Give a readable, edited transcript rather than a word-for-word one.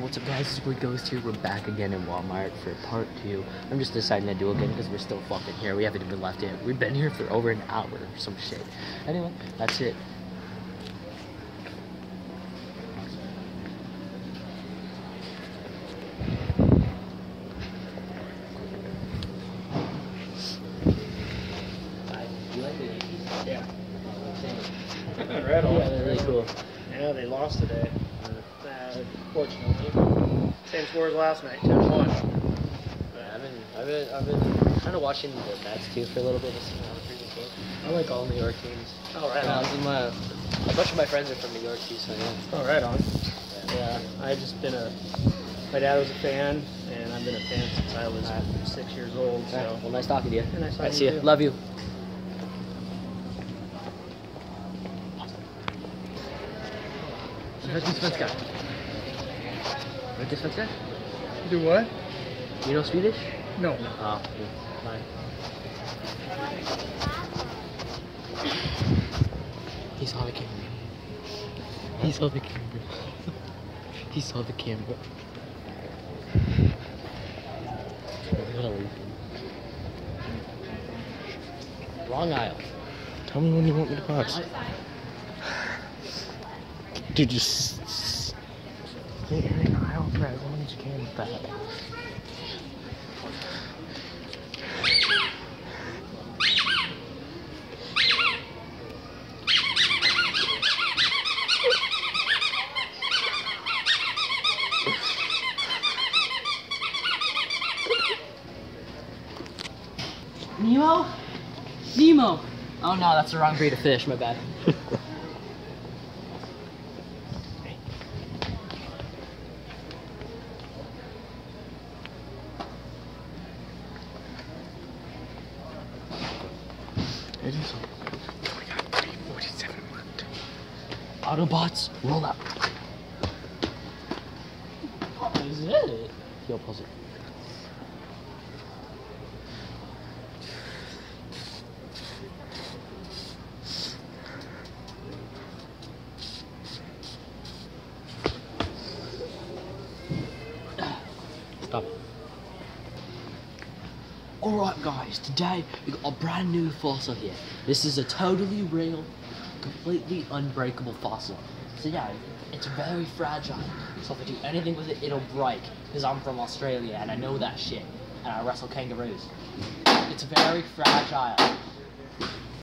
What's up guys, it's Squid Ghost here. We're back again in Walmart for part 2. I'm just deciding to do it again because we're still fucking here. We haven't even left yet. We've been here for over an hour or some shit. Anyway, that's it. You like the Yankees? Yeah. Right on. Yeah, they're really cool. Yeah, they lost today. Fortunately. Same score as last night, 10-1. I've been kind of watching the Mets too for a little bit. I like all New York teams. Oh, right on. A bunch of my friends are from New York too, so yeah. Oh, right on. Yeah, I've just been my dad was a fan, and I've been a fan since I was 6 years old. So. Well, nice talking to you. Yeah, nice talking to you. Too. Love you. Do what? You know Swedish? No. Oh, fine. He saw the camera. He saw the camera. He saw the camera. We're gonna leave. Wrong aisle. Tell me when you want me to pause. Dude, just stay in the aisle for as long as you can with that. Nemo? Nemo! Oh no, that's the wrong breed of fish, my bad. It is. We got 347 left. Autobots, roll out. What is it? Yo, pause it. Stop. Alright guys, today we got a brand new fossil here. This is a totally real, completely unbreakable fossil. So yeah, it's very fragile. So if I do anything with it, it'll break. Because I'm from Australia and I know that shit. And I wrestle kangaroos. It's very fragile.